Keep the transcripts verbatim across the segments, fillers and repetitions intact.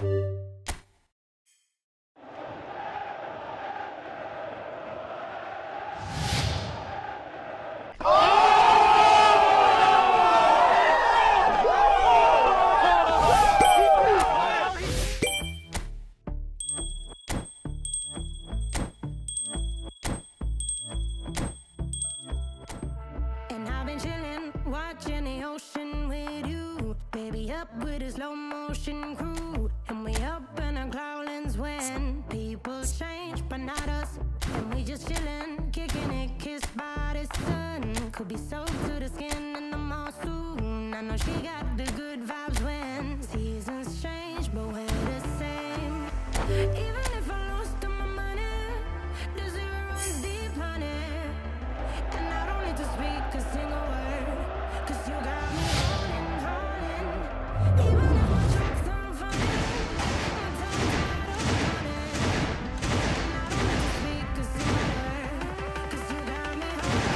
Watching the ocean with you, baby, up with a slow motion crew. And we up in our cloudlands when people change, but not us. And we just chillin', kicking it, kissed by the sun. Could be soaked to the skin in the mall soon. I know she got the good vibes when seasons change, but we're the same. Even if I lost all my money, the zero runs deep, honey. And I don't need to speak a single word, 'cause you got me holding, holding. Even if my jokes aren't funny, my tongue tied up on it. And I don't need to speak a single word, 'cause you got me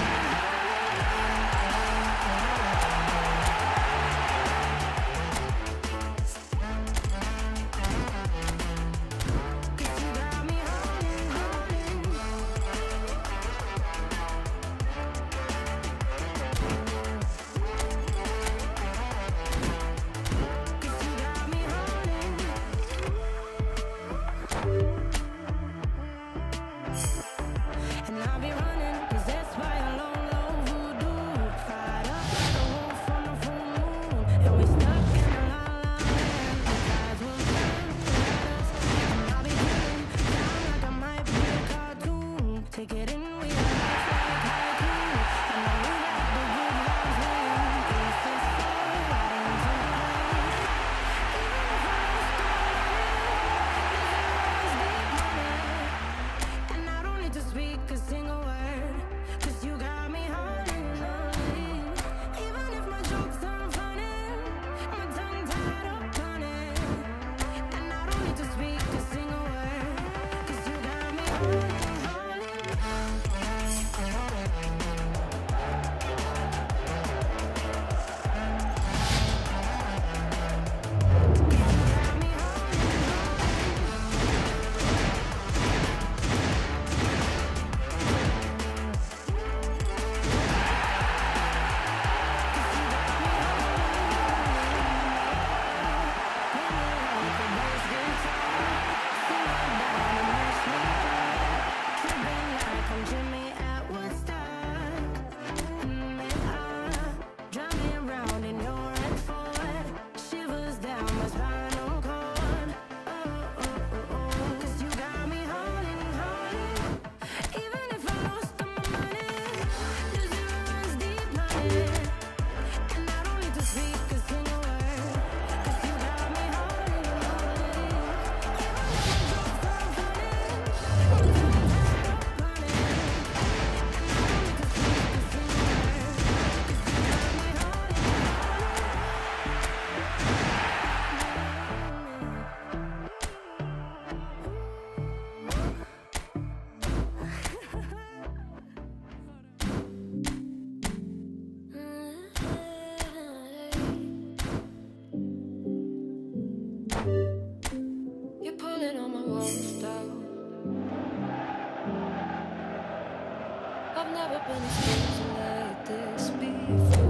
I've never been exposed like this before.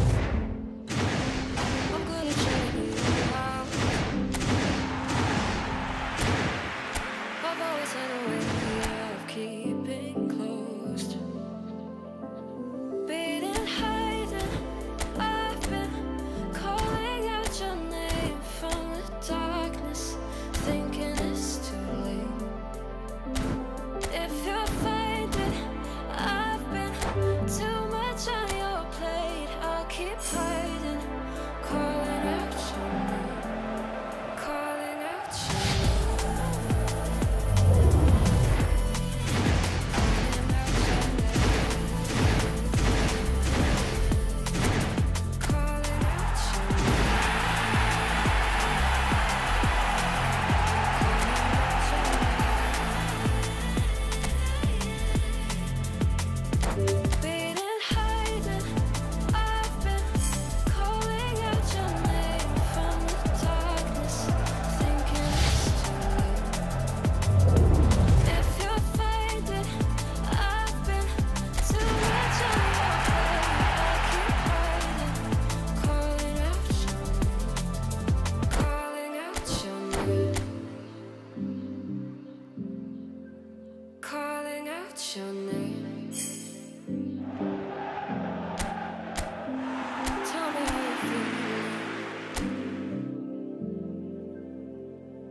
I'm gonna check you out. I've always had a way of keeping closed, beating, hiding. I've been calling out your name from the darkness, thinking it's too late. If you find it, I've been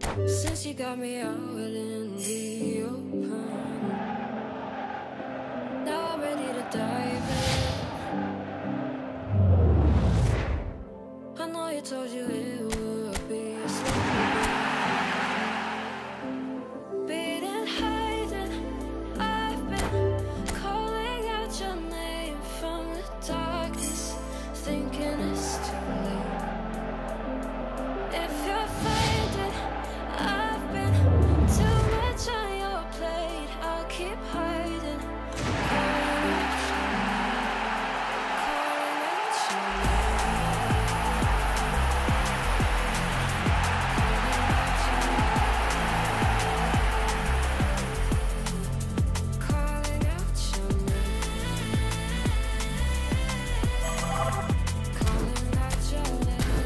Since you got me out in the open, now I'm ready to dive in. I know you told you it would be slow, beating, hiding. I've been calling out your name from the darkness, thinking it's too late. If you're faded, I've been too much on your plate. I'll keep hiding, calling out your name, calling out your name, calling out your name.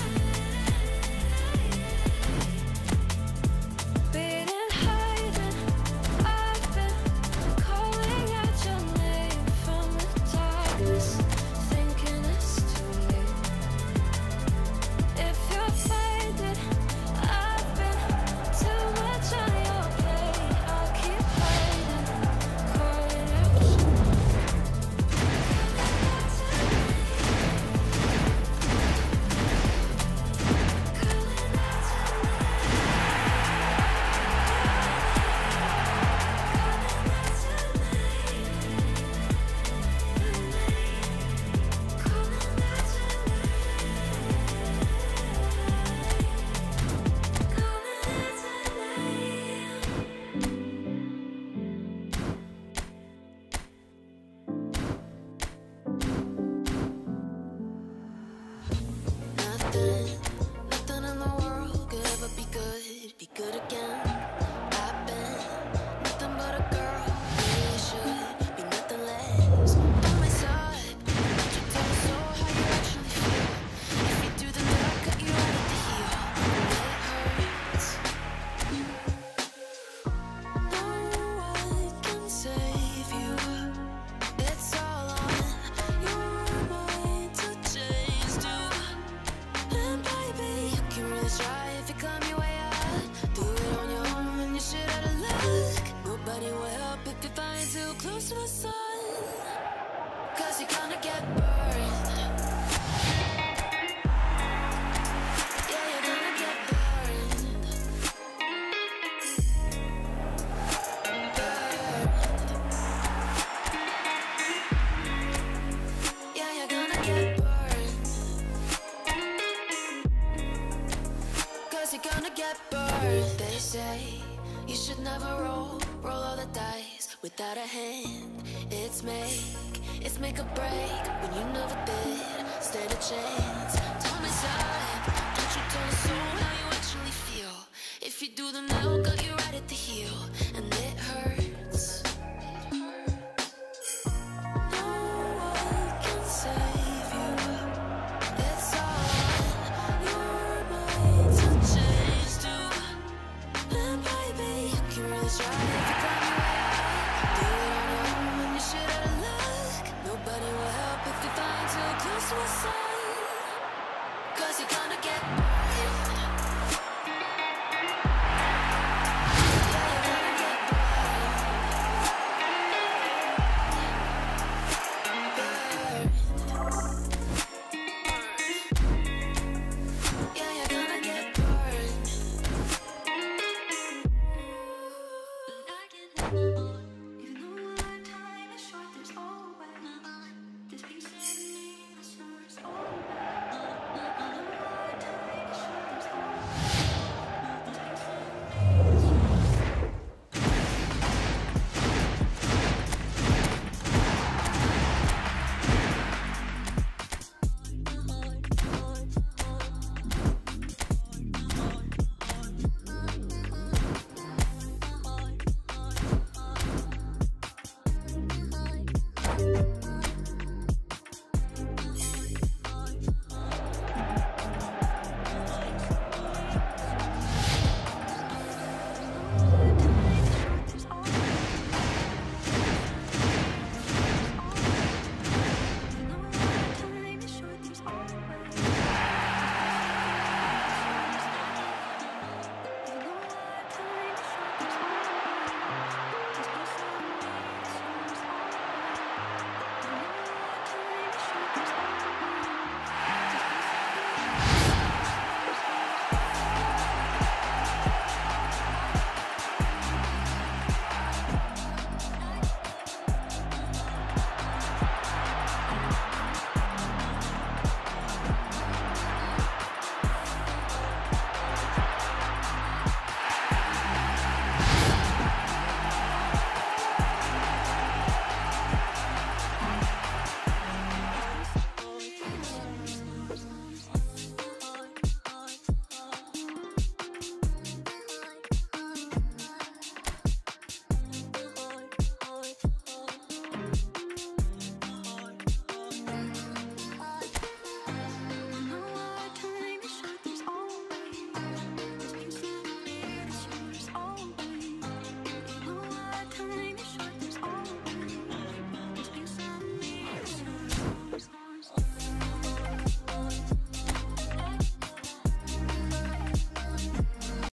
Beating, hiding, I've been calling out your name from the darkness, thinking it's too late. If you're faded, I've been too much on your plate. I'll keep hiding, calling out your name. Nothing, nothing in the world could ever be good, be good again. I've been nothing but a girl, maybe you should be nothing less. On my side, but you tell me so how you actually feel. If you do, then I'll cut you right at the heel. It hurts. No one can save you. It's all on your mind to change too. And baby, you can really try if you climb your way out. Do it on your own and you shit out of luck. Nobody will help if you find too close to the sun, cause you're gonna get burned. Yeah, you're gonna get burned. Burned. Yeah, you're gonna get burned. Cause you're gonna get burned. They say you should never roll, roll all the dice without a hand. It's make, it's make a break when you never did stand a chance. Tell me side, don't you tell us so how you actually feel. If you do, then I'll cut you right at the heel.